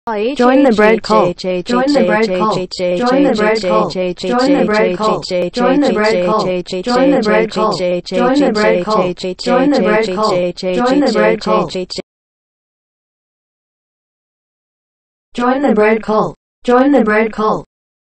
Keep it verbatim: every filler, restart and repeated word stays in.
Join the bread cult. Join the bread cult. Join the bread cult. Join the bread cult. Join the bread cult. Join the bread cult. Join the bread cult. Join the bread cult. Join the bread cult. Join the bread cult. Join the bread cult.